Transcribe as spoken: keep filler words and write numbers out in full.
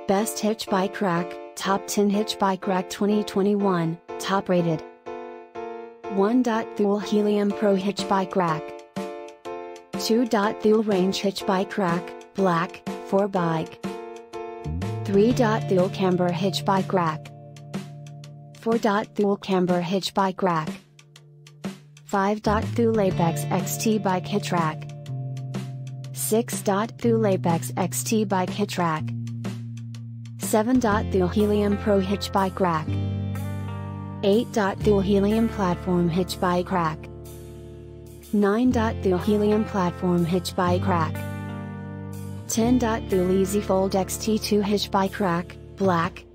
Best Hitch Bike Rack, Top ten Hitch Bike Rack twenty twenty-one, Top Rated. one. Thule Helium Pro Hitch Bike Rack. two. Thule Range Hitch Bike Rack, Black, four Bike. three. Thule Camber Hitch Bike Rack. four. Thule Camber Hitch Bike Rack. five. Thule Apex X T Bike Hitch Rack. six. Thule Apex X T Bike Hitch Rack. seven. Thule Helium Pro Hitch Bike Rack. eight. Thule Helium Platform Hitch Bike Rack. nine. Thule Helium Platform Hitch Bike Rack. ten. Thule Easy Fold X T two Hitch Bike Rack, Black,